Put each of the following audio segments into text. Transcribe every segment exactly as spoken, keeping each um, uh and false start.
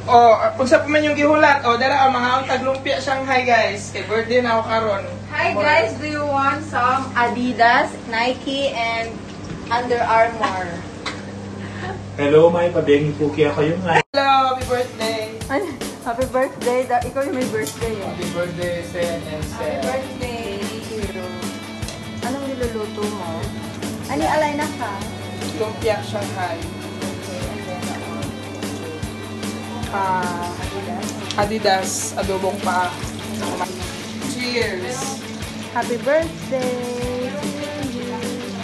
Oh, kung sa pa man yung gihulat, oh, dara ang mga tag lumpia Shanghai guys. Kay birthday na ako karon. Hi guys, do you want some Adidas, Nike, and Under Armour? Hello, may pabengin po kaya kayo nga. Hello, happy birthday. Ay, happy birthday. Da- ikaw yung may birthday eh. Happy birthday, Sen and Happy Sen. birthday. Thank you. Anong niluluto mo? Ani alay na ka? Lumpia Shanghai. Ah, Adidas. Adidas, adobong pa. Cheers. Happy birthday to you.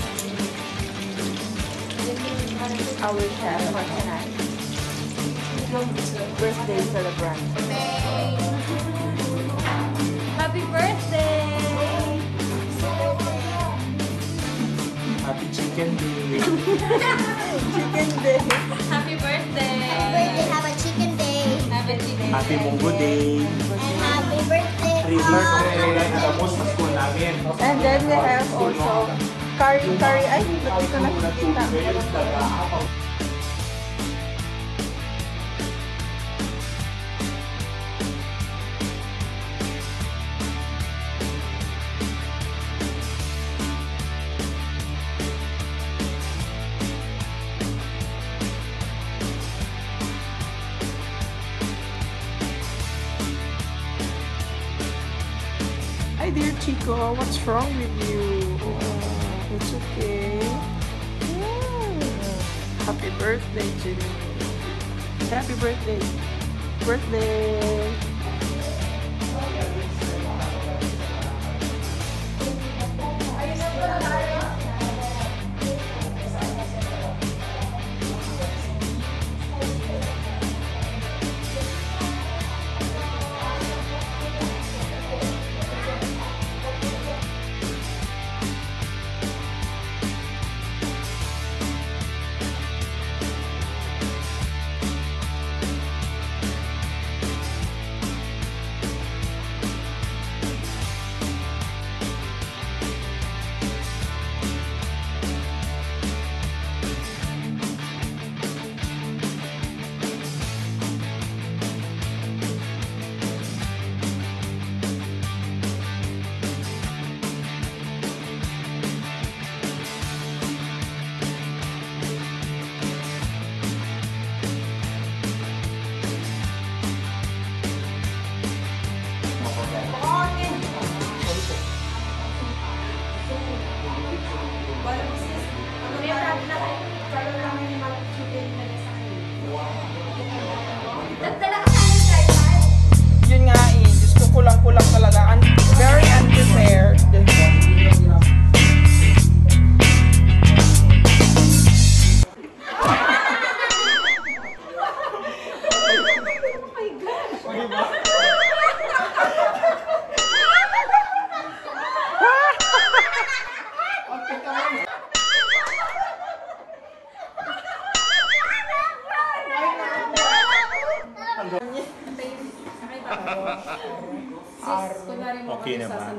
Our chef for tonight. Birthday celebrant. Happy birthday! Happy chicken day. Chicken day. Happy birthday! birthday, have a chicken day. Have a chicken Happy Munggo day. Happy birthday. Christmas day. Tapos sa school namin. And then we have also curry, curry. Ay, ba't di ko nakikita? Hi dear Chico, what's wrong with you? Oh, it's okay. Yeah. Happy birthday to me. Happy birthday. Birthday. Yun nga eh, Diyos ko kulang-kulang talaga. Un very unprepared. Okay naman.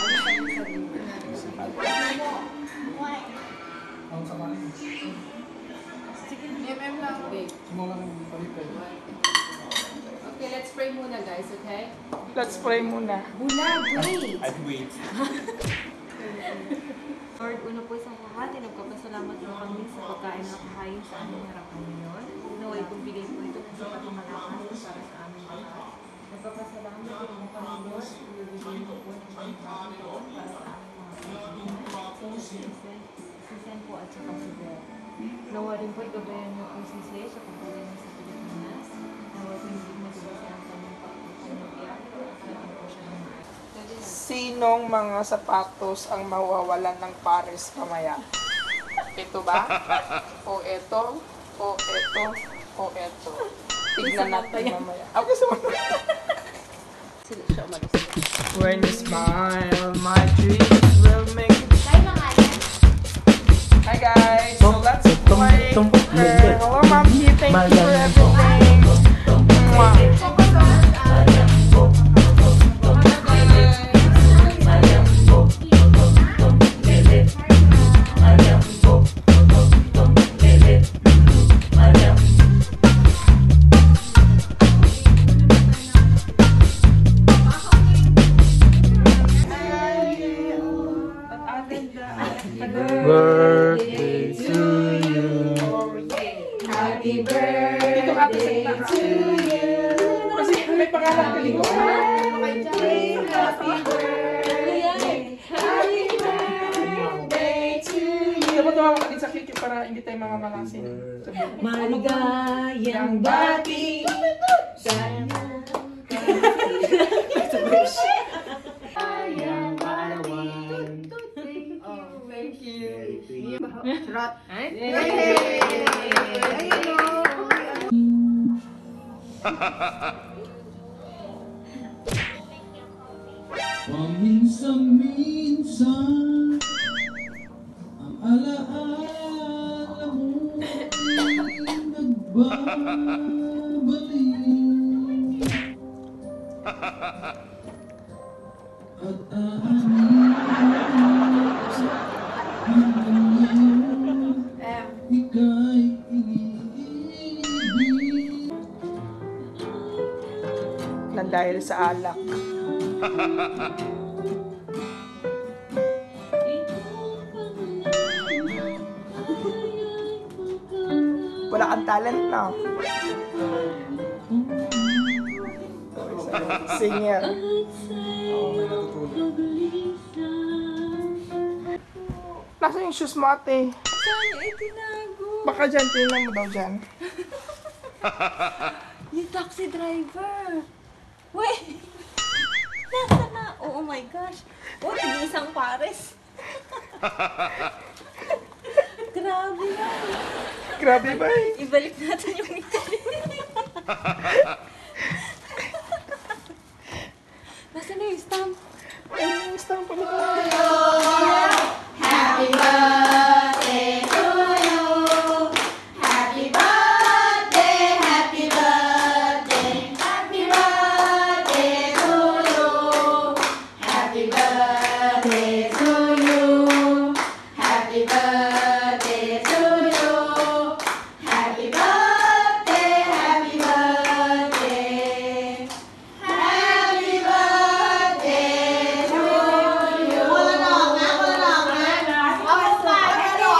Okay, let's pray muna guys, okay? Let's pray muna. Bulag, wait! I'd wait. Lord, una po sa lahat, ay nagpapasalamat po kami sa pagkain na nakahain sa aming harapan ngayon. Naway pagbigay po ito sa pagmamalakas para sa aming lahat. Nagpapasalamat po kami kami, Lord, bibigyan po po ng pagkain para sa aming mga kaibigan. Sisen po at saka si Beth. Nawa rin po igabayan mo po si Sey sa pagkain sa Pilipinas. Nawa rin hindi magagawa ang kanyang pagkakamagyan. At po siya ng mga. Sinong mga sapatos ang mawawalan ng pares mamaya? Ito ba? O ito? O ito? O ito? Tignan natin mamaya. Ako gusto mo. When you smile, my dreams will make it. Hi guys, so let's play. Hello Mommy, thank you for everything. Mwah. birthday to you. Kasi may pangalan ka dito. Happy birthday. Happy birthday to you. Dapat tumawa ka din sa cake para hindi tayo mamamalasin. Maligayang bati. Thank you. Charot. Paminsan-minsan ang alaala mo ay nagbabalik at aanin hanggang ngayon ika'y iniibig. Nang dahil sa alak. Wala kang talent na. Singer. Nasaan yung shoes mo, ate? Saan eh, tinago? Baka dyan, tingnan mo daw dyan. Yung taxi driver. Wait! Nasa na? Oh, my gosh. Oh, nag-iisang pares. Grabe na. Grabe ba eh? Ibalik natin yung Italy. Nasaan na yung stamp? Ano yung stamp pa nito? Happy birthday to you. Happy birthday, happy birthday, happy birthday to you. Happy birthday to you. Happy birthday to you. Happy birthday, happy birthday. Happy birthday to you. Wala na, wala na, wala na. Ako pa, pero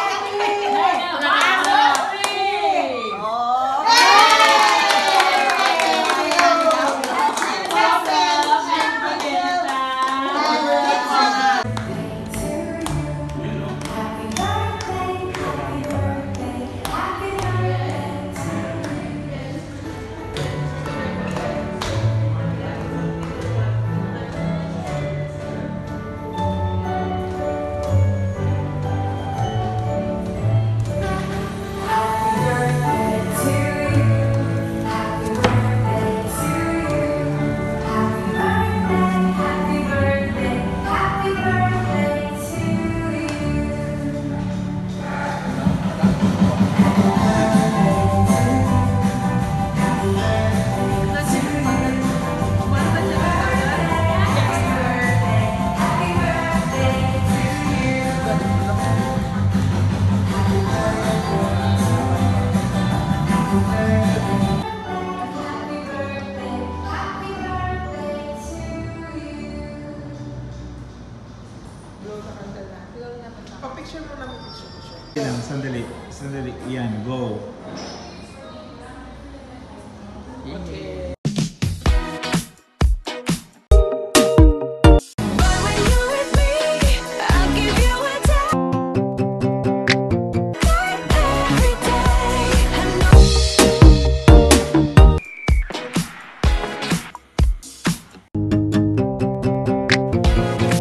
Pa-picture mo namin picture. picture. Yan, sandali. Sandali. Yan, go. Okay.